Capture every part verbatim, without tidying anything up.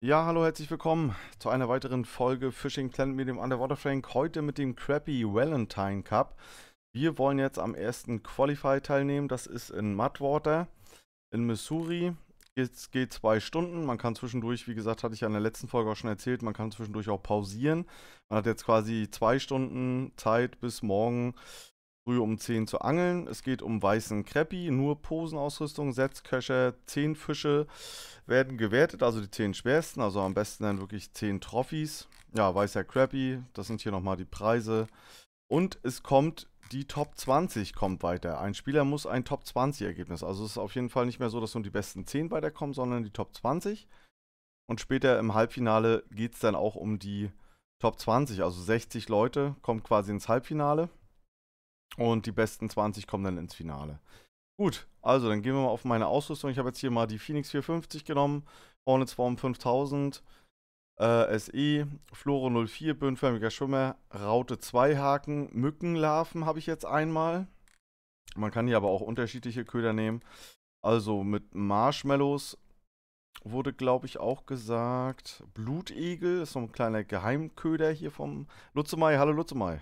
Ja, hallo, herzlich willkommen zu einer weiteren Folge Fishing Planet mit dem Underwater Frank. Heute mit dem Crappy Valentine Cup. Wir wollen jetzt am ersten Qualify teilnehmen. Das ist in Mudwater in Missouri. Es geht zwei Stunden. Man kann zwischendurch, wie gesagt, hatte ich ja in der letzten Folge auch schon erzählt, man kann zwischendurch auch pausieren. Man hat jetzt quasi zwei Stunden Zeit bis morgen früh um zehn zu angeln. Es geht um weißen Crappy, nur Posenausrüstung, Setzköcher, zehn Fische werden gewertet, also die zehn schwersten, also am besten dann wirklich zehn Trophys. Ja, weißer Crappy, das sind hier nochmal die Preise. Und es kommt, die Top zwanzig kommt weiter. Ein Spieler muss ein Top zwanzig Ergebnis. Also es ist auf jeden Fall nicht mehr so, dass nur die besten zehn weiterkommen, sondern die Top zwanzig. Und später im Halbfinale geht es dann auch um die Top zwanzig, also sechzig Leute kommen quasi ins Halbfinale. Und die besten zwanzig kommen dann ins Finale. Gut, also dann gehen wir mal auf meine Ausrüstung. Ich habe jetzt hier mal die Phoenix vierhundertfünfzig genommen, Hornet Swarm fünftausend, äh, S E, Floro null vier, böhnförmiger Schwimmer, Raute zwei Haken, Mückenlarven habe ich jetzt einmal. Man kann hier aber auch unterschiedliche Köder nehmen. Also mit Marshmallows wurde, glaube ich, auch gesagt. Blutegel ist so ein kleiner Geheimköder hier vom Lutzemai. Hallo Lutzemai.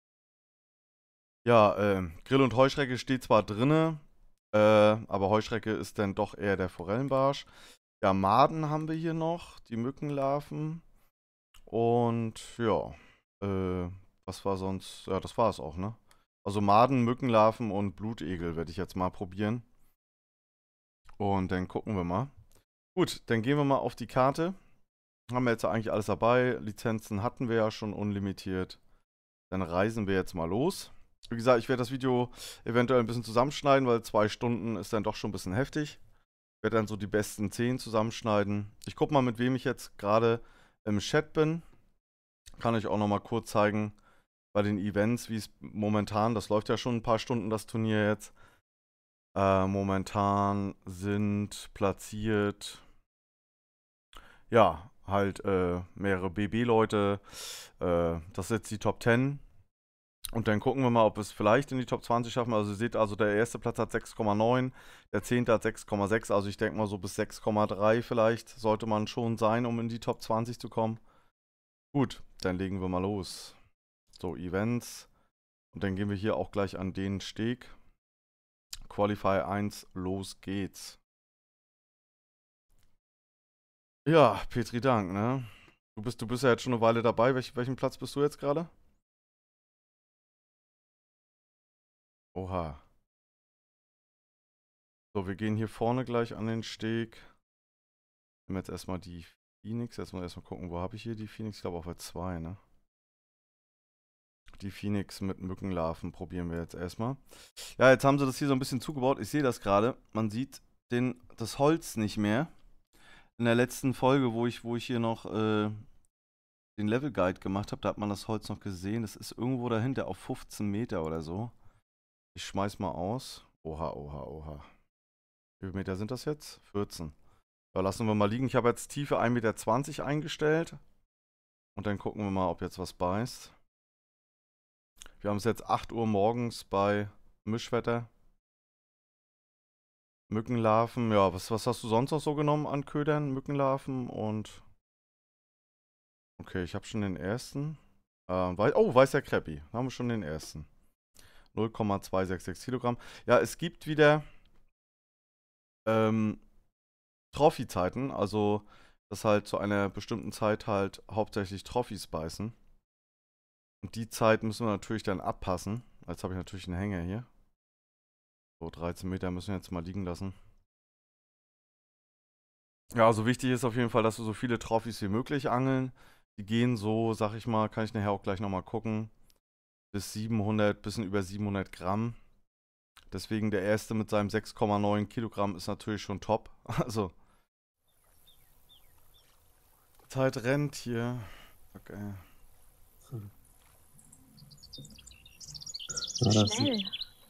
Ja, äh, Grill und Heuschrecke steht zwar drinne, äh, aber Heuschrecke ist dann doch eher der Forellenbarsch. Ja, Maden haben wir hier noch, die Mückenlarven. Und ja, äh, was war sonst? Ja, das war es auch, ne? Also Maden, Mückenlarven und Blutegel werde ich jetzt mal probieren. Und dann gucken wir mal. Gut, dann gehen wir mal auf die Karte. Haben wir jetzt eigentlich alles dabei. Lizenzen hatten wir ja schon unlimitiert. Dann reisen wir jetzt mal los. Wie gesagt, ich werde das Video eventuell ein bisschen zusammenschneiden, weil zwei Stunden ist dann doch schon ein bisschen heftig. Ich werde dann so die besten zehn zusammenschneiden. Ich gucke mal, mit wem ich jetzt gerade im Chat bin. Kann ich auch noch mal kurz zeigen bei den Events, wie es momentan, das läuft ja schon ein paar Stunden, das Turnier jetzt. Äh, momentan sind platziert, ja, halt äh, mehrere B B-Leute. Äh, das ist jetzt die Top zehn. Und dann gucken wir mal, ob wir es vielleicht in die Top zwanzig schaffen. Also ihr seht, also der erste Platz hat sechs Komma neun, der zehnte hat sechs Komma sechs. Also ich denke mal so bis sechs Komma drei vielleicht sollte man schon sein, um in die Top zwanzig zu kommen. Gut, dann legen wir mal los. So, Events. Und dann gehen wir hier auch gleich an den Steg. Qualify eins, los geht's. Ja, Petri Dank, ne? Du bist, du bist ja jetzt schon eine Weile dabei. Welch, welchen Platz bist du jetzt gerade? Oha. So, wir gehen hier vorne gleich an den Steg. Nehmen jetzt erstmal die Phoenix. Erstmal erstmal gucken, wo habe ich hier die Phoenix? Ich glaube auf der zwei, ne? Die Phoenix mit Mückenlarven probieren wir jetzt erstmal. Ja, jetzt haben sie das hier so ein bisschen zugebaut. Ich sehe das gerade. Man sieht den, das Holz nicht mehr. In der letzten Folge, wo ich, wo ich hier noch äh, den Level Guide gemacht habe, da hat man das Holz noch gesehen. Das ist irgendwo dahinter auf fünfzehn Meter oder so. Ich schmeiß mal aus. Oha, oha, oha. Wie viele Meter sind das jetzt? vierzehn. Da lassen wir mal liegen. Ich habe jetzt Tiefe ein Meter zwanzig eingestellt. Und dann gucken wir mal, ob jetzt was beißt. Wir haben es jetzt acht Uhr morgens bei Mischwetter. Mückenlarven. Ja, was, was hast du sonst noch so genommen an Ködern? Mückenlarven und... Okay, ich habe schon den ersten. Ähm, wei oh, weißer Kreppi. Da haben wir schon den ersten. null Komma zweihundertsechsundsechzig Kilogramm. Ja, es gibt wieder ähm, Trophy-Zeiten. Also, dass halt zu einer bestimmten Zeit halt hauptsächlich Trophys beißen. Und die Zeit müssen wir natürlich dann abpassen. Jetzt habe ich natürlich einen Hänger hier. So, dreizehn Meter müssen wir jetzt mal liegen lassen. Ja, also wichtig ist auf jeden Fall, dass wir so viele Trophys wie möglich angeln. Die gehen so, sag ich mal, kann ich nachher auch gleich nochmal gucken, bis siebenhundert, bisschen über siebenhundert Gramm. Deswegen der erste mit seinem sechs Komma neun Kilogramm ist natürlich schon top. Also, Zeit rennt hier. Okay. Ja, das sind, Schnell.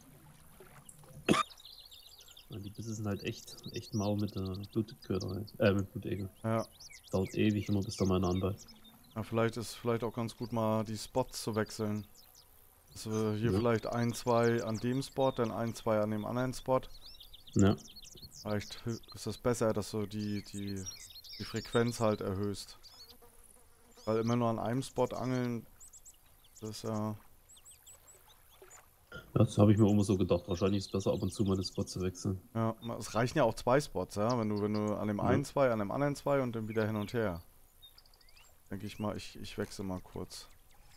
ja, die Bisse sind halt echt, echt mau mit der Blutköder, äh, mit Blutegel. Ja. Dauert ewig immer, bis da mal einer anbeißt. Ja, vielleicht ist vielleicht auch ganz gut mal die Spots zu wechseln. Dass wir hier Ja. vielleicht ein, zwei an dem Spot, dann ein, zwei an dem anderen Spot. Ja. Vielleicht ist es besser, dass so die, die die Frequenz halt erhöhst. Weil immer nur an einem Spot angeln, das ist ja... Ja, das habe ich mir immer so gedacht. Wahrscheinlich ist es besser, ab und zu mal den Spot zu wechseln. Ja, es reichen ja auch zwei Spots, ja. Wenn du, wenn du an dem Ja. einen zwei, an dem anderen zwei und dann wieder hin und her. Denke ich mal, ich, ich wechsle mal kurz.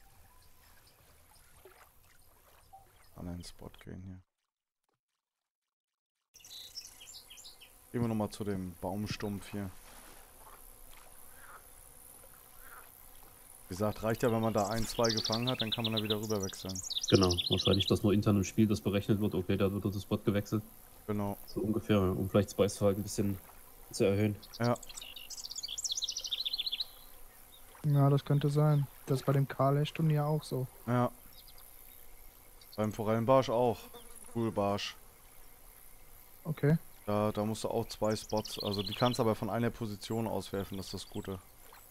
An den Spot gehen hier. Gehen wir nochmal zu dem Baumstumpf hier. Wie gesagt, reicht ja, wenn man da ein, zwei gefangen hat, dann kann man da wieder rüber wechseln. Genau, wahrscheinlich, dass nur intern im Spiel das berechnet wird. Okay, da wird der Spot gewechselt. Genau. So ungefähr, um vielleicht das Beißverhalten ein bisschen zu erhöhen. Ja. Ja, das könnte sein. Das ist bei dem Karl-Turnier ja auch so. Ja. Beim Forellenbarsch auch. Poolbarsch. Okay. Da, da musst du auch zwei Spots, also die kannst du aber von einer Position auswerfen, das ist das Gute.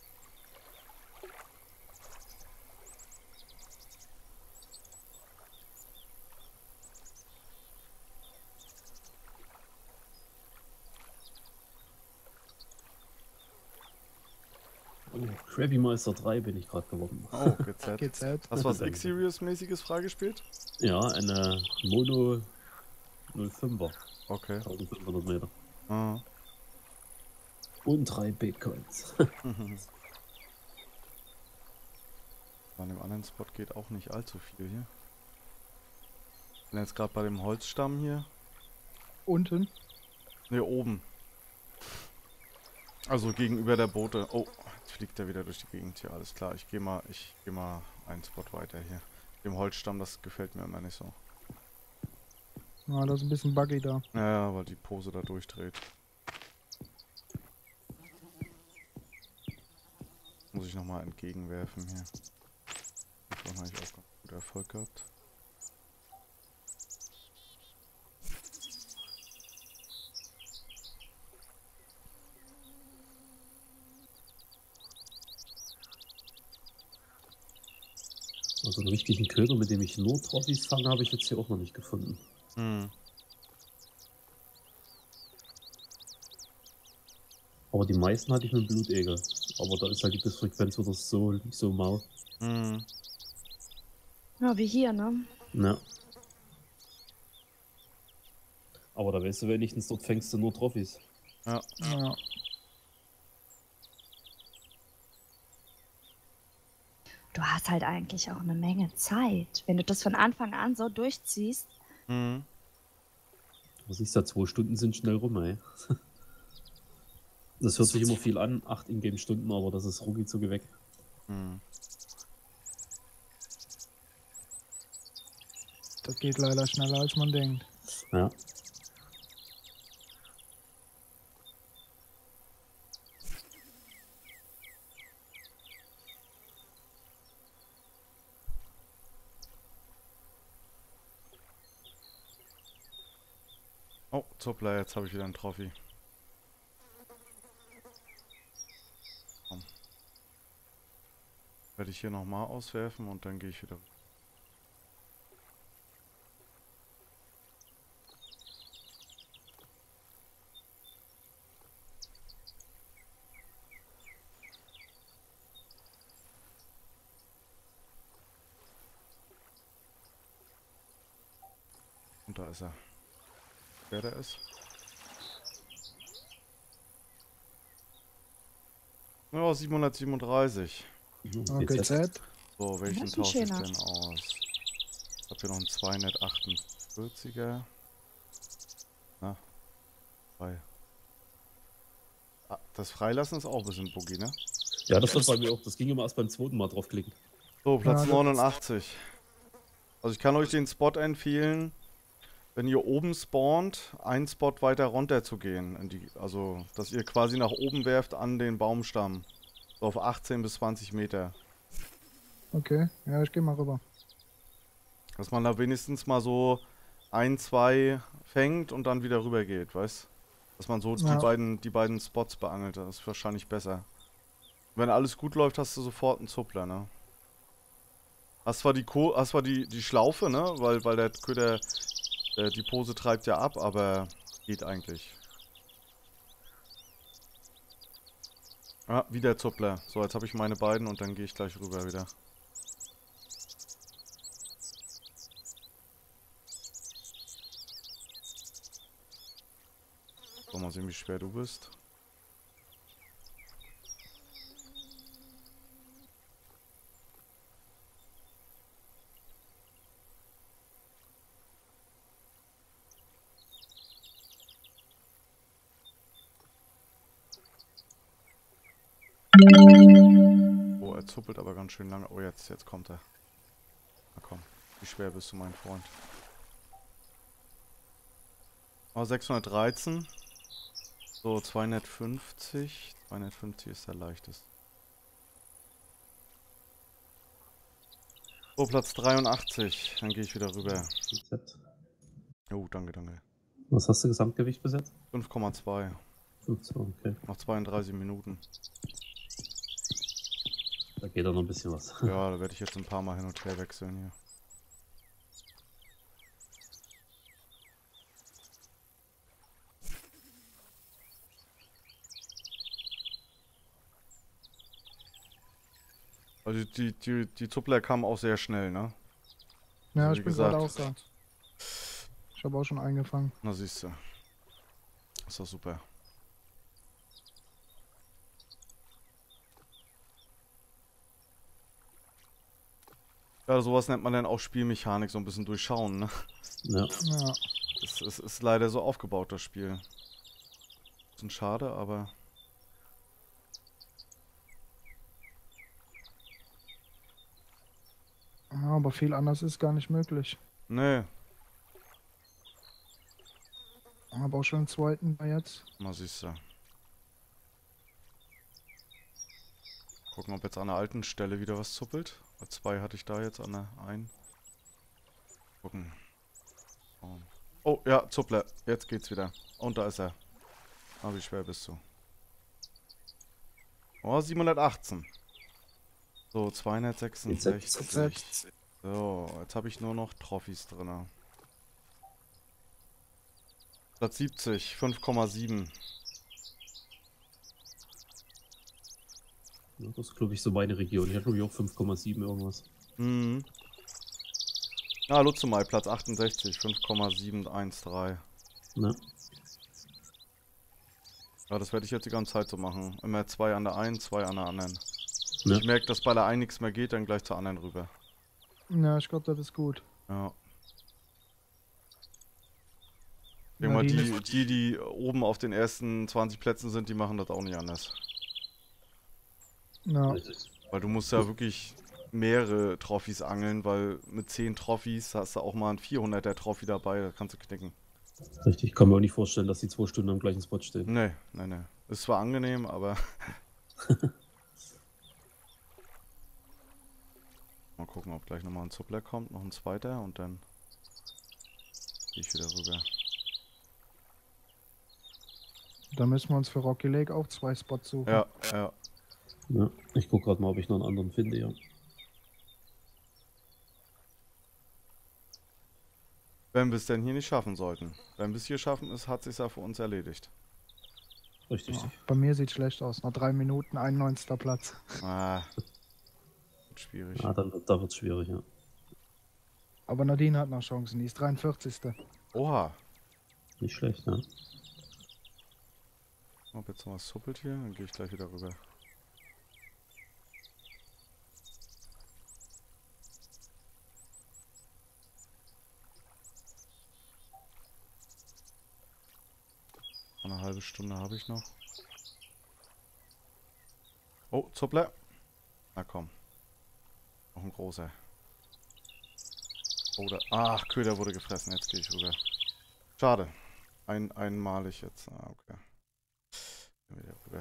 Oh, Krabby Meister drei bin ich gerade geworden. Oh, G Z. G Z. Hast du was X-Series-mäßiges freigespielt? Ja, eine Mono null fünfer. Okay. eintausendfünfhundert Meter. Ah. Und drei Bitcoins. An dem anderen Spot geht auch nicht allzu viel hier. Ich bin jetzt gerade bei dem Holzstamm hier. Unten. Ne, oben. Also gegenüber der Boote. Oh, jetzt fliegt er wieder durch die Gegend hier. Alles klar, ich gehe mal, ich gehe mal einen Spot weiter hier. Dem Holzstamm, das gefällt mir immer nicht so. Ja, das ist ein bisschen buggy da. Ja, ja, weil die Pose da durchdreht. Muss ich nochmal entgegenwerfen hier. Davon habe ich auch ganz gut Erfolg gehabt. Also einen richtigen Köder, mit dem ich nur Trophys fange, habe ich jetzt hier auch noch nicht gefunden. Hm. Aber die meisten hatte ich mit dem Blutegel. Aber da ist halt die Bissfrequenz wieder so, so mau. Hm. Ja, wie hier, ne? Ja. Aber da weißt du wenigstens, dort fängst du nur Trophys. Ja. Ja. Du hast halt eigentlich auch eine Menge Zeit. Wenn du das von Anfang an so durchziehst. Hm. Du siehst ja, zwei Stunden sind schnell rum, ey. Das hört sich immer viel an, acht Ingame-Stunden, aber das ist rucki weg. Hm. Das geht leider schneller als man denkt. Ja. Oh, Zuppler, jetzt habe ich wieder einen Trophy. Komm. Werde ich hier nochmal auswerfen und dann gehe ich wieder. Und da ist er. Wer der ist? Ja, siebenhundertsiebenunddreißig. Okay, G Z. Z. So, welchen Das ist ein tausche ich schöner. denn aus? Ich habe hier noch einen zweihundertachtundvierziger. Na, frei. Ah, das Freilassen ist auch ein bisschen buggy, ne? Ja, das war bei mir auch. Das ging immer erst beim zweiten Mal draufklicken. So, Platz Ja, das- neunundachtzig. Also ich kann euch den Spot empfehlen, wenn ihr oben spawnt, einen Spot weiter runter zu gehen. In die, also, dass ihr quasi nach oben werft an den Baumstamm. So auf achtzehn bis zwanzig Meter. Okay, ja, ich gehe mal rüber. Dass man da wenigstens mal so ein, zwei fängt und dann wieder rüber geht, weißt? Dass man so Ja. die, beiden, die beiden Spots beangelt. Das ist wahrscheinlich besser. Wenn alles gut läuft, hast du sofort einen Zuppler, ne? Hast zwar die, Ko hast zwar die, die Schlaufe, ne? Weil, weil der Köder äh, die Pose treibt ja ab, aber geht eigentlich. Ah, wieder Zuppler. So, jetzt habe ich meine beiden und dann gehe ich gleich rüber wieder. So, mal sehen, wie schwer du bist. Oh, er zuppelt aber ganz schön lange. Oh, jetzt, jetzt kommt er. Na komm, wie schwer bist du, mein Freund? Oh, sechshundertdreizehn. So, zweihundertfünfzig. zweihundertfünfzig ist der leichteste. So, Platz dreiundachtzig. Dann gehe ich wieder rüber. Rezept. Oh, danke, danke. Was hast du Gesamtgewicht bis jetzt? fünf Komma zwei. fünfzehn, okay. Noch zweiunddreißig Minuten. Da geht doch noch ein bisschen was. Ja, da werde ich jetzt ein paar Mal hin und her wechseln hier. Also die, die, die Zuppler kamen auch sehr schnell, ne? Ja, Also ich wie bin gerade gesagt. auch da. Ich habe auch schon eingefangen. Na siehst du. Ist doch super. Ja, sowas nennt man dann auch Spielmechanik, so ein bisschen durchschauen, ne? Ja. Ja. Es, es ist leider so aufgebaut, das Spiel. Bisschen schade, aber... Ja, aber viel anders ist gar nicht möglich. Nee, Aber auch schon einen zweiten da jetzt. na siehst du. Gucken, ob jetzt an der alten Stelle wieder was zuppelt. Bei zwei hatte ich da jetzt an der einen. Gucken. Oh, oh ja, Zuppler. Jetzt geht's wieder. Und da ist er. Ah, wie schwer bist du? Oh, siebenhundertachtzehn. So, zweihundertsechsundsechzig. So, jetzt habe ich nur noch Trophys drin. Platz siebzig, fünf Komma sieben. Ja, das ist, glaube ich, so meine Region. Ich habe, glaube ich, auch fünf Komma sieben irgendwas. Mhm. Ah, Lutzemal, Platz achtundsechzig, fünf Komma sieben eins drei. Ja. Ja, das werde ich jetzt die ganze Zeit so machen. Immer zwei an der einen, zwei an der anderen. Ja. Ich merke, dass bei der einen nichts mehr geht, dann gleich zur anderen rüber. Ja, ich glaube, das ist gut. Ja. Ich denke mal, Nadine die, ist- die, die oben auf den ersten zwanzig Plätzen sind, die machen das auch nicht anders. Ja. Weil du musst ja wirklich mehrere Trophys angeln, weil mit zehn Trophys hast du auch mal ein vierhunderter Trophy dabei, da kannst du knicken. Richtig, ich kann mir auch nicht vorstellen, dass die zwei Stunden am gleichen Spot stehen. Nee, nee, nee. Ist zwar angenehm, aber... Mal gucken, ob gleich nochmal ein Zuppler kommt, noch ein zweiter und dann gehe ich wieder rüber. Da müssen wir uns für Rocky Lake auch zwei Spots suchen. Ja, ja. Ja. Ich gucke gerade mal, ob ich noch einen anderen finde, ja. Wenn wir es denn hier nicht schaffen sollten. Wenn wir es hier schaffen, ist, hat sich ja für uns erledigt. Richtig. Ja, bei mir sieht schlecht aus. Noch drei Minuten, einundneunzigster Platz. Ah. Wird schwierig. Ah, dann, da wird es schwierig, ja. Aber Nadine hat noch Chancen. Die ist dreiundvierzigste Oha. Nicht schlecht, ja. Ob jetzt noch was zuppelt hier, dann gehe ich gleich wieder rüber. Eine halbe Stunde habe ich noch. Oh, Zuppler. Na komm. Noch ein großer. Oder. Ach, Köder wurde gefressen. Jetzt gehe ich rüber. Schade. Ein, einmalig jetzt. Ah, okay. Wieder rüber.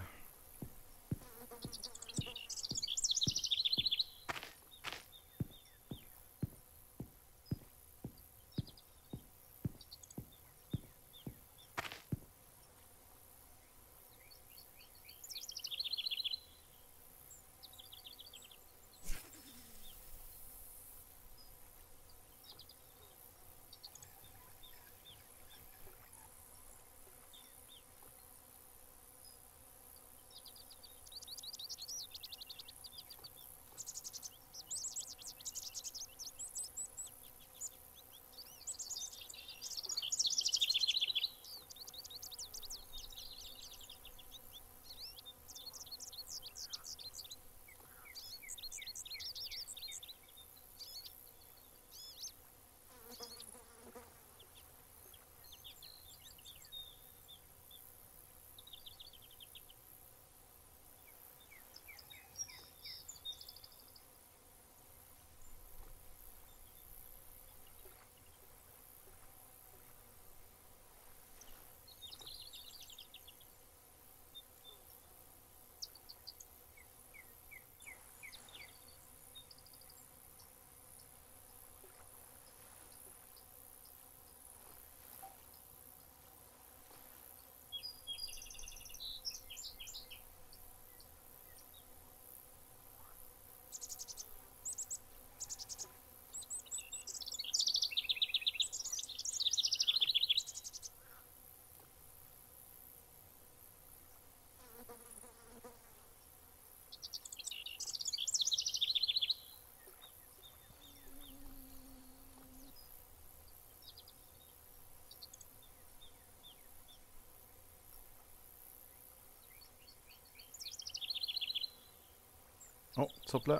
Oh, Zuppler.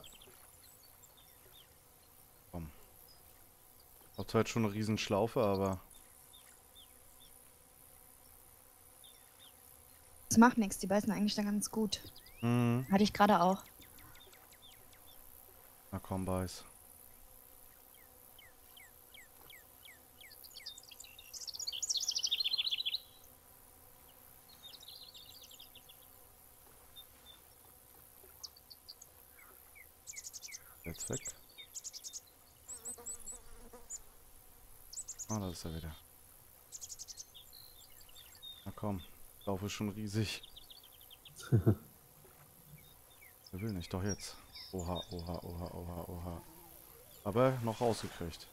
Komm. Hat zwar jetzt schon eine riesen Schlaufe, aber... Das macht nichts, die beißen eigentlich dann ganz gut. Mhm. Hatte ich gerade auch. Na komm, beiß. Jetzt weg. Ah, da ist er wieder. Na komm, Lauf ist schon riesig. Wer will nicht, doch jetzt. Oha, oha, oha, oha, oha. Aber noch rausgekriegt.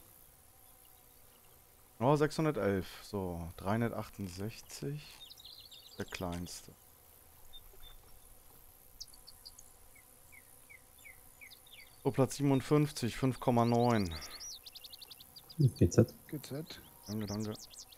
Oh, sechshundertelf. So, dreihundertachtundsechzig. Der kleinste. So, Platz siebenundfünfzig, fünf Komma neun. G Z. G Z. Danke, danke.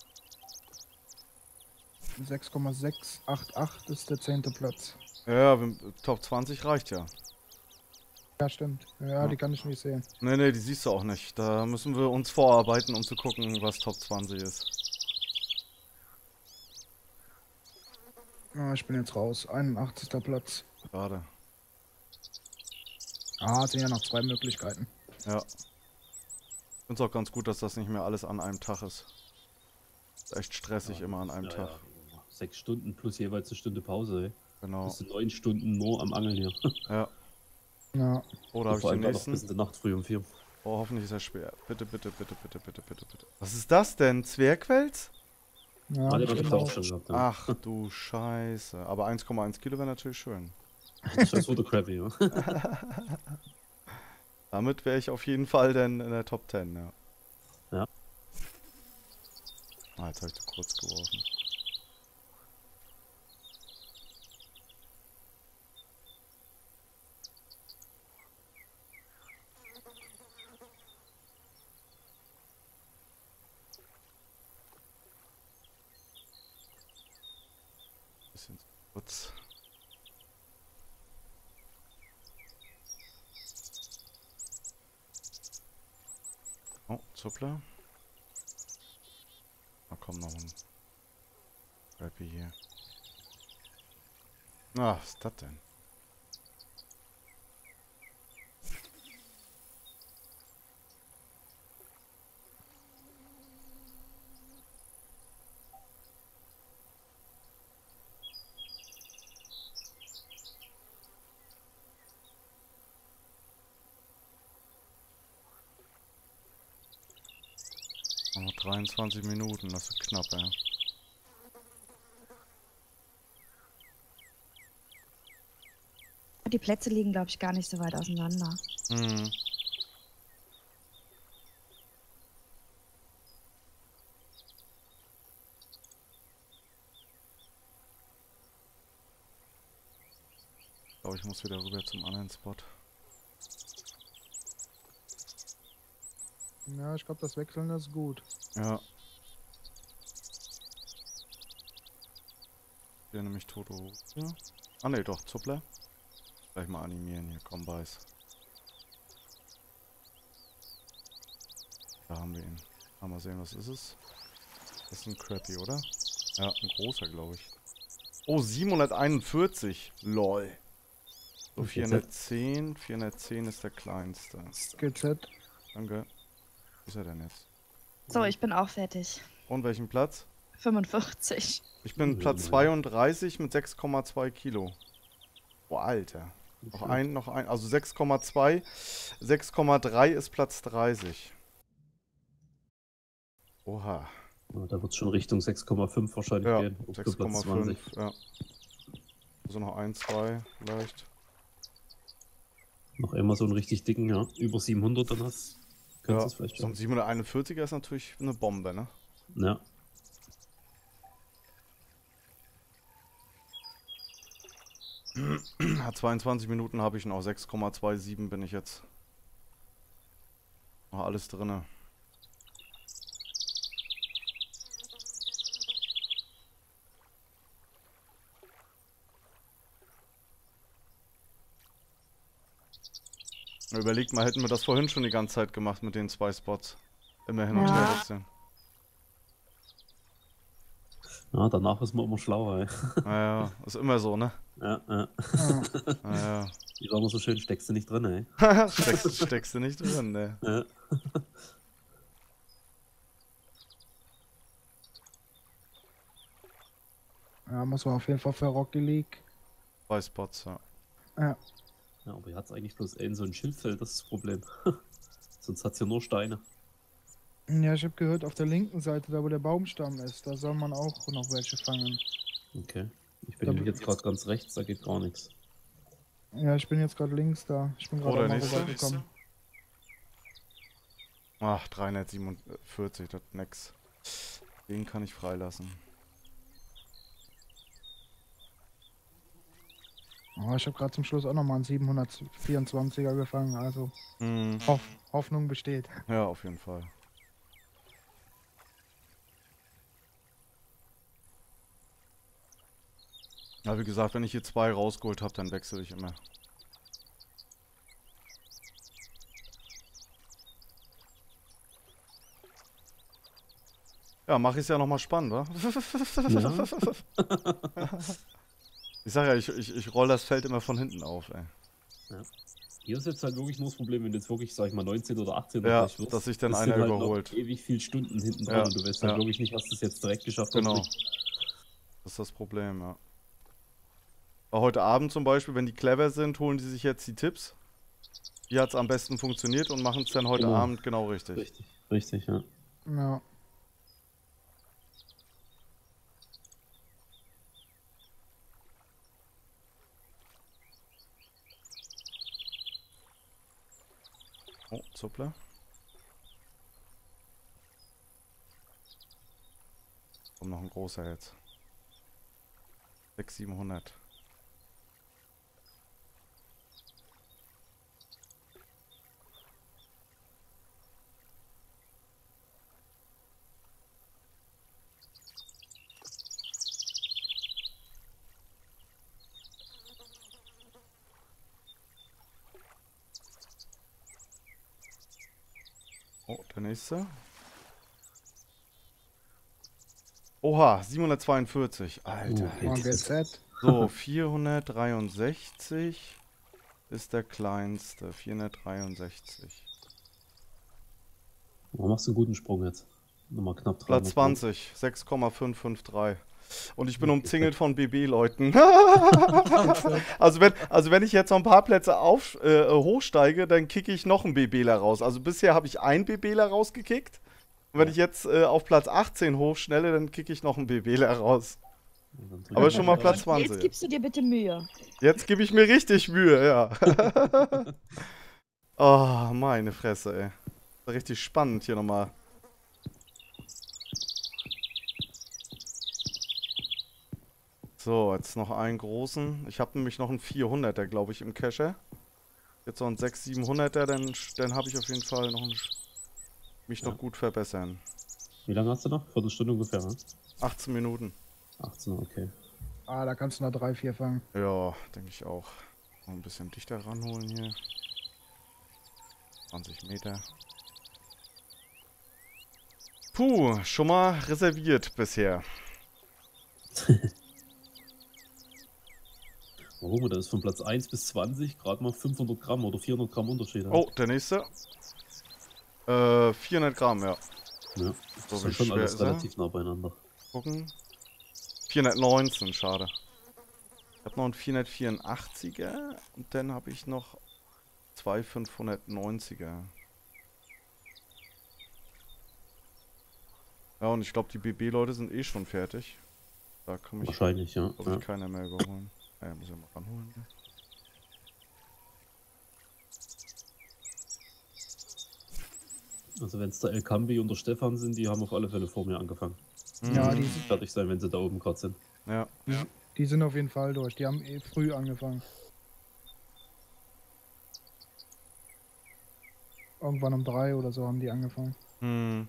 sechs Komma sechs acht acht ist der zehnte Platz. Ja, wir- Top zwanzig reicht ja. Ja, stimmt. Ja, Ja. die kann ich nicht sehen. Nee, nee, die siehst du auch nicht. Da müssen wir uns vorarbeiten, um zu gucken, was Top zwanzig ist. Ah, ich bin jetzt raus. einundachtzigster Platz. Schade. Ah, es sind ja noch zwei Möglichkeiten. Ja. Ich finde es auch ganz gut, dass das nicht mehr alles an einem Tag ist. Ist echt stressig immer an einem ja, Tag. Ja. Sechs Stunden plus jeweils eine Stunde Pause, ey. Genau. Das sind neun Stunden nur am Angeln hier. Ja. Ja. Oh, da habe ich Vor den allem noch bis nächsten. in der Nacht früh um vier. Oh, hoffentlich ist er schwer. Bitte, bitte, bitte, bitte, bitte, bitte, bitte. Was ist das denn? Zwergwels? Ja, Ah, den ich hab ich bin auch auch. schon gehabt. Ja. Ach du Scheiße. Aber eins Komma eins Kilo wäre natürlich schön. Das ist Water Crabby, ja. Damit wäre ich auf jeden Fall dann in der Top zehn, ja. Ja. Ah, jetzt habe ich zu kurz geworfen. Bisschen zu kurz. Oh, Zuppler. Na komm, noch ein Rappy hier. Ah, was ist das denn? Noch dreiundzwanzig Minuten, das ist knapp, ja. Die Plätze liegen, glaube ich, gar nicht so weit auseinander. Mhm. Ich glaube, ich muss wieder rüber zum anderen Spot. Ja, ich glaube, das Wechseln ist gut. Ja. Hier nämlich Toto hoch. Ja. Ah ne, doch, Zuppler. Gleich mal animieren hier, komm, beiß. Da haben wir ihn. Mal, mal sehen, was ist es? Das ist ein Crappy, oder? Ja, ein großer, glaube ich. Oh, siebenhunderteinundvierzig. Lol. So, Okay, vierhundertzehn. vierhundertzehn ist der kleinste. G Z. Danke. Wo ist er denn jetzt? So, ich bin auch fertig. Und welchen Platz? fünfundvierzig. Ich bin Ja, Platz ja. zweiunddreißig mit sechs Komma zwei Kilo. Boah, Alter. Noch ein, noch ein, also sechs Komma zwei. sechs Komma drei ist Platz dreißig. Oha. Ja, da wird es schon Richtung sechs Komma fünf wahrscheinlich Ja, gehen. Auf sechs Komma Platz zwanzig. fünf. Ja. Also noch ein, zwei vielleicht. Noch immer so einen richtig dicken, ja. Über siebenhundert dann hast. Kannst Ja, du es vielleicht so ein schon. siebenhunderteinundvierziger ist natürlich eine Bombe, ne? Ja. zweiundzwanzig Minuten habe ich noch, sechs Komma siebenundzwanzig bin ich jetzt. Noch alles drinne. Überlegt mal, hätten wir das vorhin schon die ganze Zeit gemacht mit den zwei Spots. Immer hin und Ja. her wechseln. Ja, danach ist man immer schlauer, ey. Naja, ist immer so, ne? Ja, ja. Ja. Naja. Wie sagen wir so schön, steckst du nicht drin, ey. steckst, steckst du nicht drin, ne? Ja. Ja, muss man auf jeden Fall für Rocky League. Zwei Spots, ja. Ja. Ja, aber hier hat es eigentlich bloß ein so ein Schildfeld, das ist das Problem. Sonst hat es hier nur Steine. Ja, ich habe gehört, auf der linken Seite, da wo der Baumstamm ist, da soll man auch noch welche fangen. Okay. Ich bin Da nämlich bin- jetzt gerade ganz rechts, da geht gar nichts. Ja, ich bin jetzt gerade links da. Ich bin Oh, gerade der auch mal nächste. rübergekommen. Ach, dreihundertsiebenundvierzig, das nix. Den kann ich freilassen. Oh, ich habe gerade zum Schluss auch nochmal einen siebenhundertvierundzwanziger gefangen, also Hm, Hoff Hoffnung besteht. ja, auf jeden Fall. Ja, wie gesagt, wenn ich hier zwei rausgeholt habe, dann wechsle ich immer. Ja, mache ich es ja nochmal spannend, wa? Ich sag ja, ich, ich, ich roll das Feld immer von hinten auf, ey. Hier ist jetzt halt wirklich nur das Problem, wenn du jetzt wirklich, sag ich mal, neunzehn oder achtzehn Ja, gleich wirst, dass sich dann bist einer du halt noch überholt. ewig viel Stunden hinten dran Ja, und du weißt halt ja. wirklich nicht, hast du es jetzt direkt geschafft oder Genau. nicht. Das ist das Problem, ja. Aber heute Abend zum Beispiel, wenn die clever sind, holen die sich jetzt die Tipps. Wie hat es am besten funktioniert und machen es dann heute Genau. Abend genau richtig. Richtig, richtig, ja. Ja. Oh, Zuppler. Kommt noch ein großer jetzt. sechshundert, siebenhundert. Oh, der nächste. Oha, siebenhundertzweiundvierzig. Alter. Oh, Mal okay. G Z. So, vierhundertdreiundsechzig ist der kleinste. vierhundertdreiundsechzig. Warum machst du einen guten Sprung jetzt? Nochmal knapp dran. Platz zwanzig, sechs Komma fünf fünf drei. Und ich bin umzingelt von B B-Leuten. also, wenn, also wenn ich jetzt noch ein paar Plätze auf, äh, hochsteige, dann kicke ich noch einen BBler raus. Also bisher habe ich einen BBler rausgekickt. Und wenn Ja. ich jetzt äh, auf Platz achtzehn hochschnelle, dann kicke ich noch einen BBler raus. Aber schon mal Platz zwanzig. Jetzt gibst du dir bitte Mühe. Jetzt gebe ich mir richtig Mühe, ja. Oh, meine Fresse, ey. Richtig spannend hier nochmal. So, jetzt noch einen großen. Ich habe nämlich noch einen vierhunderter, glaube ich, im Cache. Jetzt noch einen sechshundert, siebenhunderter, dann, dann habe ich auf jeden Fall noch einen, mich Ja. noch gut verbessern. Wie lange hast du noch? Viertelstunde ungefähr, ne? achtzehn Minuten. achtzehn, okay. Ah, da kannst du noch drei, vier fangen. Ja, denke ich auch. Noch ein bisschen dichter ranholen hier. zwanzig Meter. Puh, schon mal reserviert bisher. Warum? Da ist von Platz eins bis zwanzig gerade mal fünfhundert Gramm oder vierhundert Gramm Unterschied. ne? Oh, der nächste. Äh, vierhundert Gramm, ja. Ja, So, das wie ist schon schwer alles ist er? relativ nah beieinander. Gucken. vierhundertneunzehn, schade. Ich habe noch einen vierhundertvierendachtziger und dann habe ich noch zwei fünfhundertneunziger. Ja, und ich glaube, die B B-Leute sind eh schon fertig. Da kann mich, Wahrscheinlich, ja. glaube ja. ich, keiner mehr überholen. Ah, ja, muss ich mal ranholen. Ne? Also wenn es der El Cambi und der Stefan sind, die haben auf alle Fälle vor mir angefangen. Ja, Mhm. die, sind- Fertig sein, wenn sie da oben gerade sind. Ja. die sind auf jeden Fall durch. Die haben eh früh angefangen. Irgendwann um drei oder so haben die angefangen. Hm.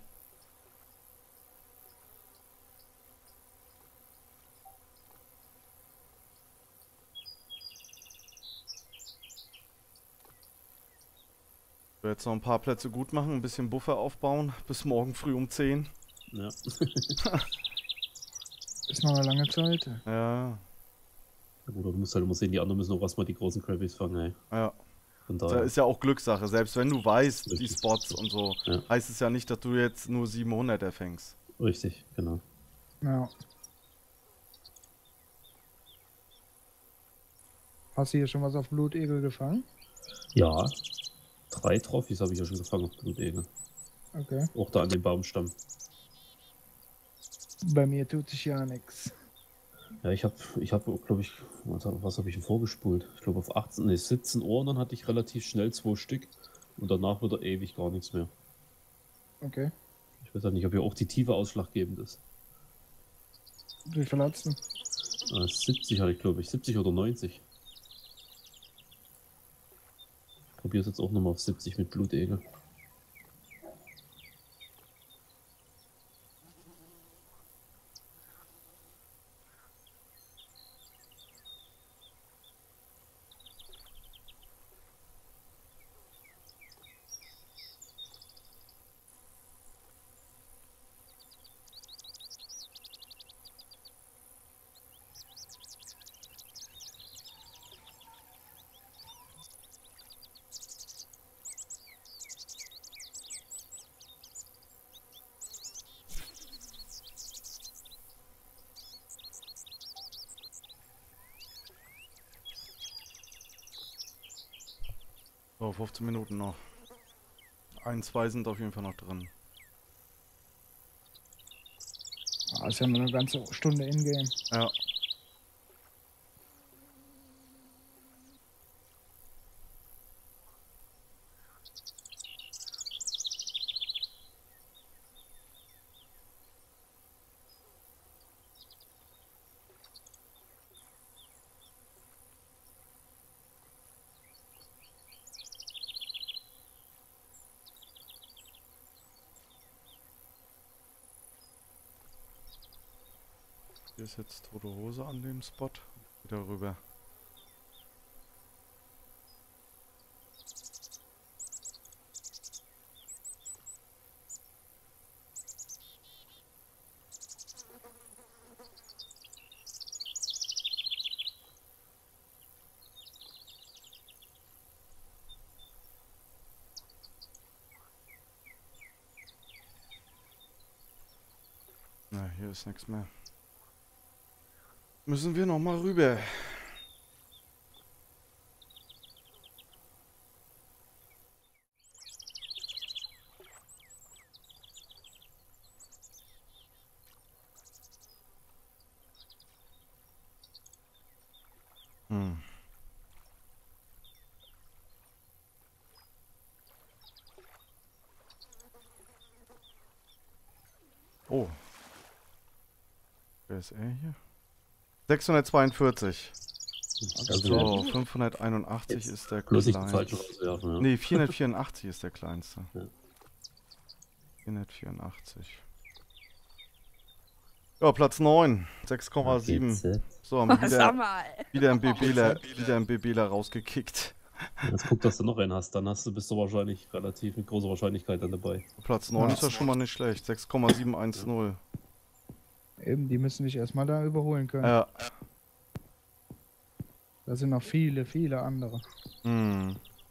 Jetzt noch ein paar Plätze gut machen, ein bisschen Buffer aufbauen, bis morgen früh um zehn. Ja. Ist noch eine lange Zeit. Ja, Ja gut, aber du musst halt immer sehen, die anderen müssen auch erstmal die großen Crabbies fangen, ey. ja. Von Das daher. ist ja auch Glückssache. Selbst wenn du weißt, die Richtig. Spots und so, Ja. heißt es ja nicht, dass du jetzt nur siebenhunderter fängst. Richtig, genau. Ja. Hast du hier schon was auf Blutegel gefangen? Ja, drei Trophys habe ich ja schon gefangen auf Blutegel. Okay. Auch da an dem Baumstamm. Bei mir tut sich ja nichts. Ja, ich habe, ich habe, glaube ich, was, was habe ich denn vorgespult? Ich glaube auf achtzehn, nee, siebzehn Ohren, dann hatte ich relativ schnell zwei Stück und danach wieder ewig gar nichts mehr. Okay. Ich weiß ja nicht, ob hier auch die Tiefe ausschlaggebend ist. Wie viel hat's denn? Äh, siebzig hatte ich, glaube ich, siebzig oder neunzig. Ich probiere es jetzt auch nochmal auf siebzig mit Blutegel. So, fünfzehn Minuten noch. Ein, zwei sind auf jeden Fall noch drin. Ah, ist ja nur eine ganze Stunde in-game. Ja. Hier ist jetzt tote Hose an dem Spot. Wieder rüber. Na, hier ist nichts mehr. Müssen wir noch mal rüber. Hm. Oh. Wer ist er hier? sechshundertzweiundvierzig. Also, So, fünfhunderteinundachtzig Jetzt ist der bloß nicht den kleinste. falschen rauswerfen, ja. Nee, vierhundertvierundachtzig ist der kleinste. Ja. vierhundertvierundachtzig. Ja, Platz neun. sechs Komma sieben. Geht's, So, haben wir Sag wieder, mal. wieder ein BBler, wieder ein BBler rausgekickt. ja. Jetzt guck, dass du noch einen hast, dann hast du, bist du wahrscheinlich relativ mit großer Wahrscheinlichkeit dann dabei. Platz neun Ja. ist ja schon mal nicht schlecht. sechs Komma sieben eins null. Eben, die müssen dich erstmal da überholen können. Ja. Da sind noch viele, viele andere. Hm.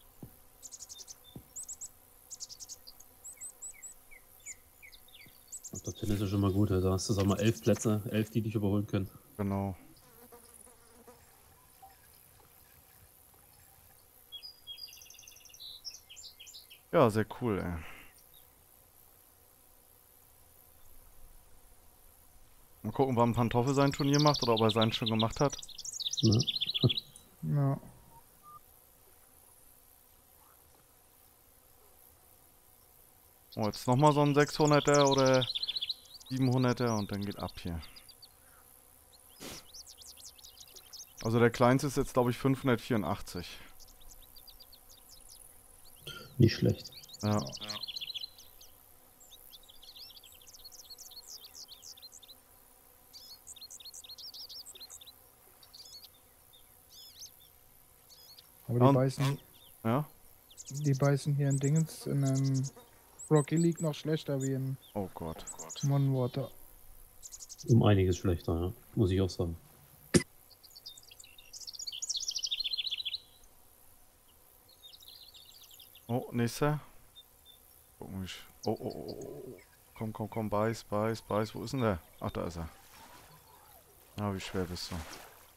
Und das ist ja schon mal gut, da hast du sag mal elf Plätze, elf, die dich überholen können. Genau. Ja, sehr cool, ey. Mal gucken, wann Pantoffel sein Turnier macht oder ob er seins schon gemacht hat. Ja. Ja. Oh, jetzt nochmal so ein sechshunderter oder siebenhunderter und dann geht ab hier. Also der kleinste ist jetzt, glaube ich, fünfhundertvierundachtzig. Nicht schlecht. Ja. Aber Ja, und- die beißen, Ja? Die beißen hier in Dingens in einem Rocky League noch schlechter wie in Oh Gott. Modern Water. Um einiges schlechter, ja. Muss ich auch sagen. Oh, nächster. Gucken, wie ich. Oh, oh, oh, oh, oh. Komm, komm, komm, beiß, beiß, beiß. Wo ist denn der? Ach, da ist er. Ah, wie schwer bist du?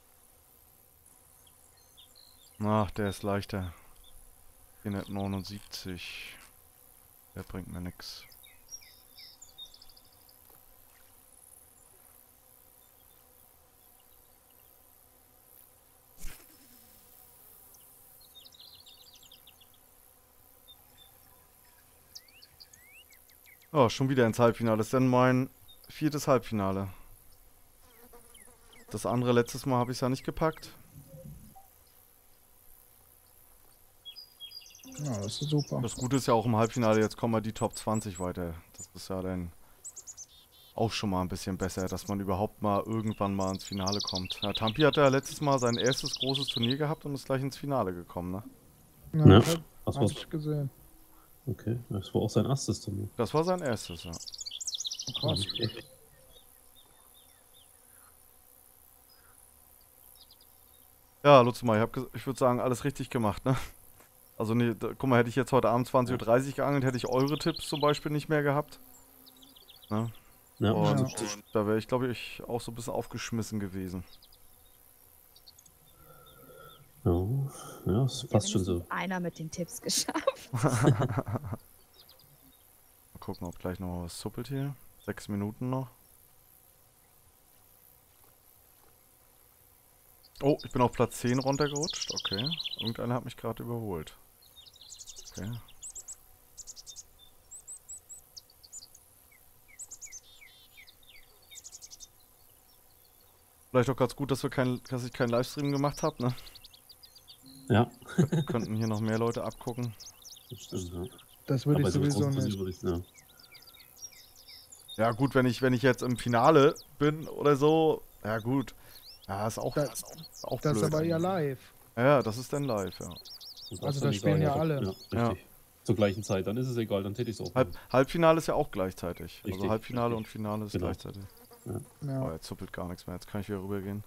Ach, der ist leichter. vierhundertneunundsiebzig. Der bringt mir nix. Oh, schon wieder ins Halbfinale. Das ist dann mein viertes Halbfinale. Das andere letztes Mal habe ich es ja nicht gepackt. Ja, das ist super. Das Gute ist ja auch im Halbfinale, jetzt kommen wir die Top zwanzig weiter. Das ist ja dann auch schon mal ein bisschen besser, dass man überhaupt mal irgendwann mal ins Finale kommt. Ja, Tampi hat ja letztes Mal sein erstes großes Turnier gehabt und ist gleich ins Finale gekommen, ne? Ja, Ja, hab, das hab war's. ich gesehen. Okay, das war auch sein erstes Turnier. Das war sein erstes, ja. Krass. Nicht schlecht. Ja, Lutzmar, ich, hab ges- ich würde sagen, alles richtig gemacht, ne? Also, nee, da, guck mal, hätte ich jetzt heute Abend zwanzig Uhr dreißig geangelt, hätte ich eure Tipps zum Beispiel nicht mehr gehabt. Ne? Ja, Und Ja. da wäre ich, glaube ich, auch so ein bisschen aufgeschmissen gewesen. ja, ja, das passt schon so. Wenigstens einer mit den Tipps geschafft. Mal gucken, ob gleich noch mal was zuppelt hier. Sechs Minuten noch. Oh, ich bin auf Platz zehn runtergerutscht. Okay. Irgendeiner hat mich gerade überholt. Okay. Vielleicht auch ganz gut, dass wir kein, dass ich keinen Livestream gemacht habe, ne? Ja, Könnten hier noch mehr Leute abgucken. das stimmt, ja. Das würde ich Aber so sowieso groß nicht. würde ich, ja. Ja gut, wenn ich, wenn ich jetzt im Finale bin oder so, ja gut. Ja, ist auch, Das- ist auch, ist auch Das ist blöd aber ja eigentlich. live. Ja, das ist dann live, ja. Und Also das da dann spielen egal, ja alle. Ja, Ja. richtig. Zur gleichen Zeit, dann ist es egal, dann täte ich es auch. Halb, machen. Halbfinale ist ja auch gleichzeitig. also Richtig, Halbfinale richtig. und Finale ist Genau. gleichzeitig. Oh, Ja. jetzt zuppelt gar nichts mehr. Jetzt kann ich wieder rübergehen.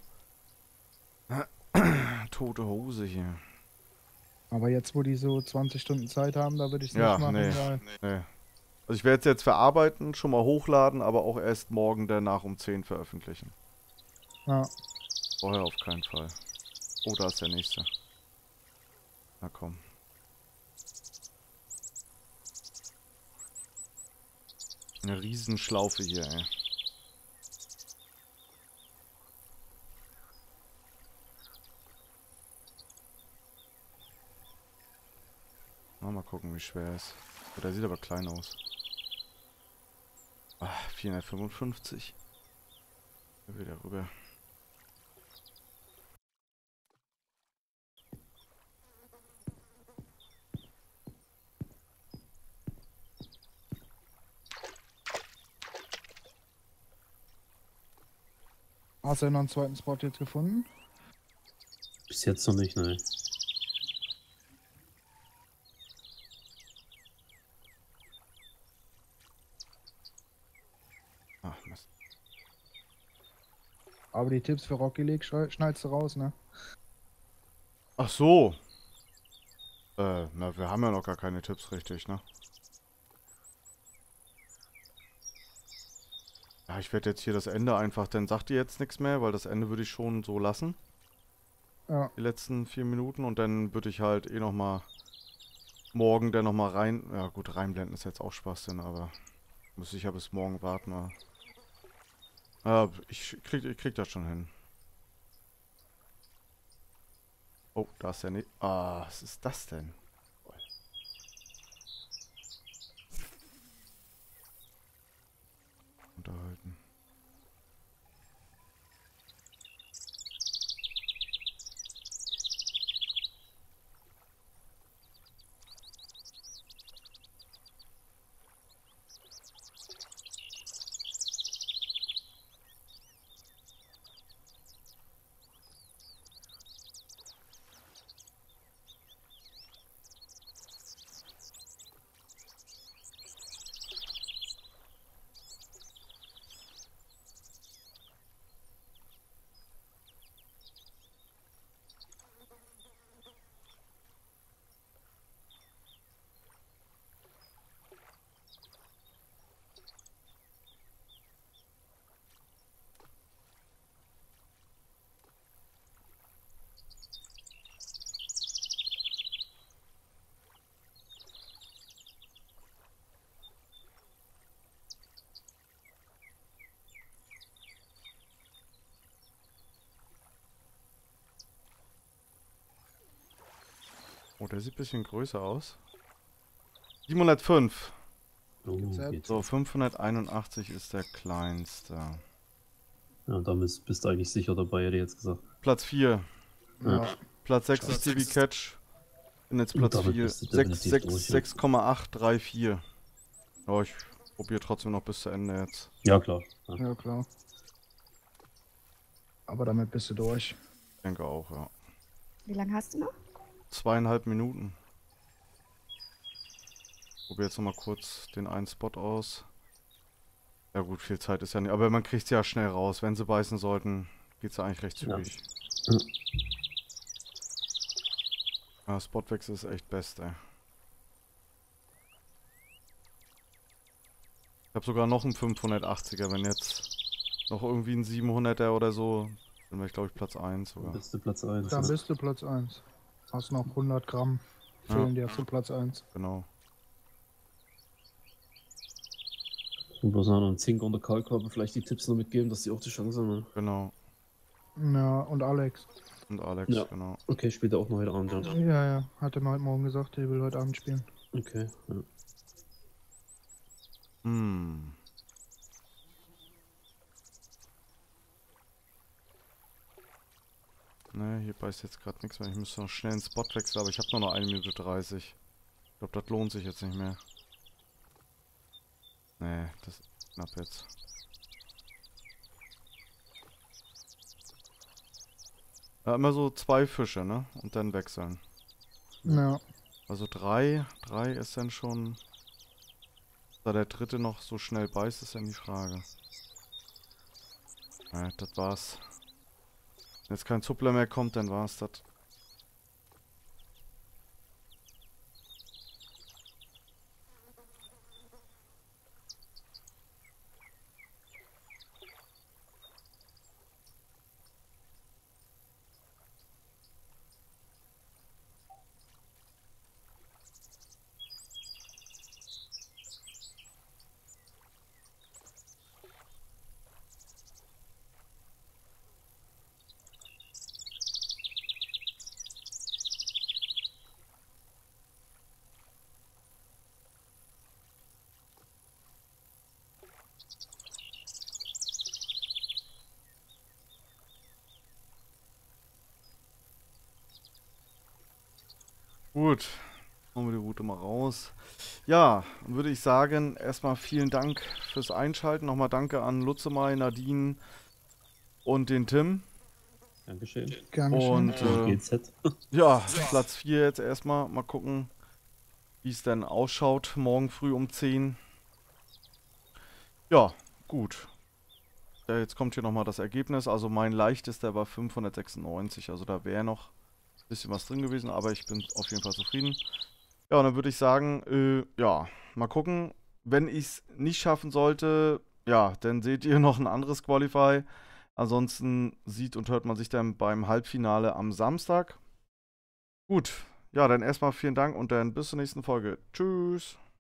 Tote Hose hier. Aber jetzt, wo die so zwanzig Stunden Zeit haben, da würde ich es Ja, nicht machen, nee. weil Nee. Also ich werde es jetzt verarbeiten, schon mal hochladen, aber auch erst morgen danach um zehn veröffentlichen. ja, Vorher auf keinen Fall. Oh, da ist der nächste. Na komm. Eine Riesenschlaufe hier, ey. Na, mal gucken, wie schwer er ist. Oh, der sieht aber klein aus. Ah, vierhundertfünfundfünfzig. Wieder rüber. hast du noch einen zweiten Spot jetzt gefunden? Bis jetzt noch nicht, nein. Ach, Mist. Aber die Tipps für Rocky League schrei- schneidest du raus, ne? Ach so. Äh, na, wir haben ja noch gar keine Tipps richtig, ne? Ja, ich werde jetzt hier das Ende einfach, dann sagt ihr jetzt nichts mehr, weil das Ende würde ich schon so lassen. Ja, Die letzten vier Minuten und dann würde ich halt eh nochmal morgen dann nochmal rein. Ja gut, reinblenden ist jetzt auch Schwachsinn, aber muss ich ja bis morgen warten. Aber ja, ich krieg, ich krieg das schon hin. Oh, da ist der ne. Ah, was ist das denn? Unterhalten. Oh, der sieht ein bisschen größer aus. siebenhundertfünf. Oh, Jetzt geht. So, fünfhunderteinundachtzig ist der kleinste. Ja, damit bist du eigentlich sicher dabei, hätte ich jetzt gesagt. Platz vier. Ja. Platz sechs ist T V Catch. Bin jetzt Und Platz damit vier. bist du definitiv durch, ja. sechs Komma acht drei vier. Ja, ich probiere trotzdem noch bis zu Ende jetzt. Ja, klar. Ja. Ja, klar. Aber damit bist du durch. Ich denke auch, ja. Wie lange hast du noch? Zweieinhalb Minuten. Probiere jetzt nochmal kurz den einen Spot aus. Ja gut, viel Zeit ist ja nicht. Aber man kriegt sie ja schnell raus. Wenn sie beißen sollten, geht es ja eigentlich recht Ja. zügig. Ja. Ja, Spotwechsel ist echt best, ey. Ich habe sogar noch einen fünfhundertachtziger. Wenn jetzt noch irgendwie ein siebenhunderter oder so, dann wäre ich glaube ich Platz eins Dann sogar. bist du Platz eins. Dann Ja. bist du Platz eins. Hast noch hundert Gramm. Fehlen dir zu Platz eins. Genau. Und bloß noch einen Zink und der Kalkkorbe vielleicht die Tipps noch mitgeben, dass die auch die Chance haben. Ne? Genau. Ja, und Alex. Und Alex, Ja. genau. Okay, spielt er auch noch heute Abend, ja. Ja, ja. Hat er mir heute Morgen gesagt, er will heute Abend spielen. Okay, ja. Hm. Ne, hier beißt jetzt gerade nichts mehr. Ich müsste noch schnell einen Spot wechseln, aber ich habe nur noch eine Minute dreißig. Ich glaube, das lohnt sich jetzt nicht mehr. Ne, das ist knapp jetzt. Ja, immer so zwei Fische, ne? Und dann wechseln. Ja. Also drei, drei ist dann schon... Da der dritte noch so schnell beißt, ist dann die Frage. Ja, das war's. Wenn jetzt kein Zuppler mehr kommt, dann war's das. Gut, machen wir die Route mal raus. Ja, dann würde ich sagen, erstmal vielen Dank fürs Einschalten. Nochmal danke an Lutzemai, Nadine und den Tim. Dankeschön. Gerne schön. Und Und äh, G Z. ja, Platz vier jetzt erstmal. Mal gucken, wie es denn ausschaut. Morgen früh um zehn. Ja, gut. Ja, jetzt kommt hier nochmal das Ergebnis. Also mein leichtester war fünfhundertsechsundneunzig. Also da wäre noch ein bisschen was drin gewesen, aber ich bin auf jeden Fall zufrieden. Ja, und dann würde ich sagen, äh, ja, mal gucken. Wenn ich es nicht schaffen sollte, ja, dann seht ihr noch ein anderes Qualify. Ansonsten sieht und hört man sich dann beim Halbfinale am Samstag. Gut, ja, dann erstmal vielen Dank und dann bis zur nächsten Folge. Tschüss.